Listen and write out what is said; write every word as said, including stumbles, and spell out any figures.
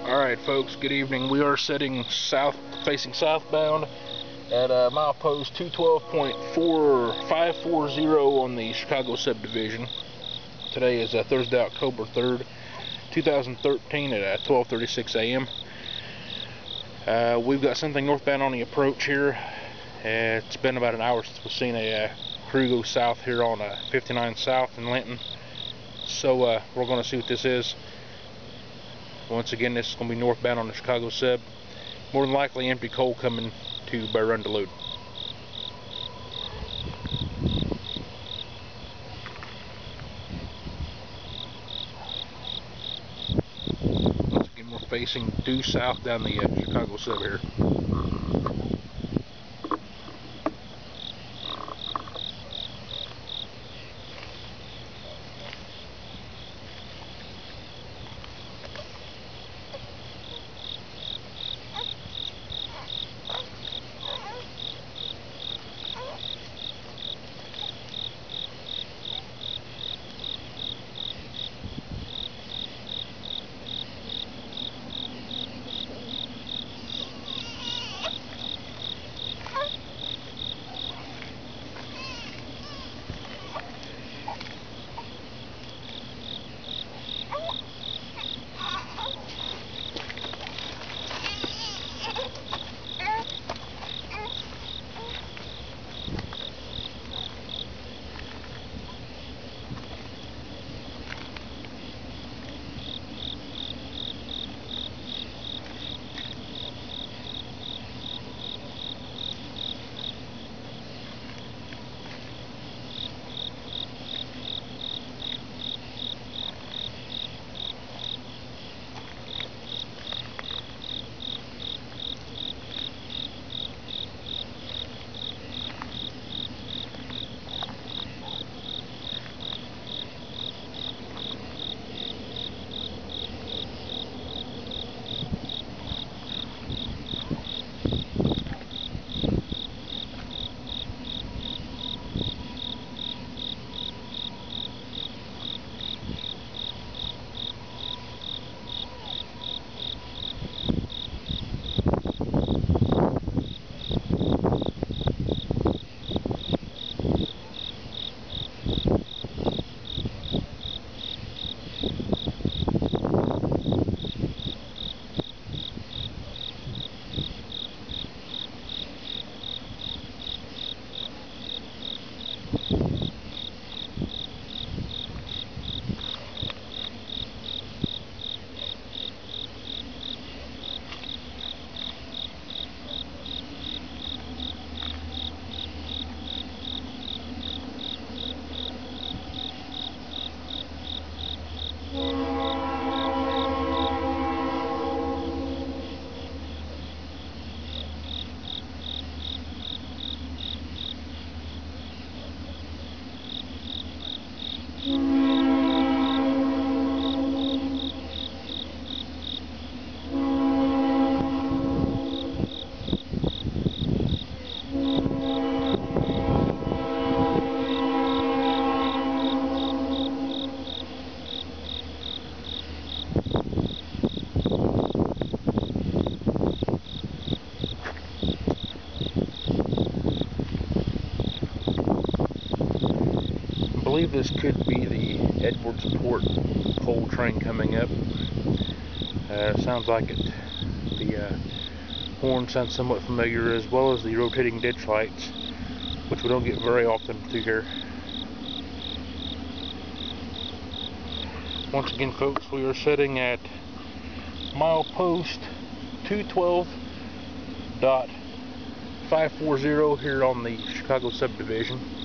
Alright folks, good evening. We are setting south, facing southbound at uh, milepost two twelve point four five four zero on the Chicago subdivision. Today is uh, Thursday, October third, two thousand thirteen at uh, twelve thirty-six a m Uh, we've got something northbound on the approach here. Uh, it's been about an hour since we've seen a uh, crew go south here on uh, fifty-nine South in Linton. So uh, we're going to see what this is. Once again, this is going to be northbound on the Chicago sub. More than likely empty coal coming to by run to load. Once again, we're facing due south down the uh, Chicago sub here. I believe this could be the Edwardsport coal train coming up. Uh, sounds like it. The uh, horn sounds somewhat familiar, as well as the rotating ditch lights, which we don't get very often through here. Once again, folks, we are sitting at milepost two twelve point five four zero here on the Chicago subdivision.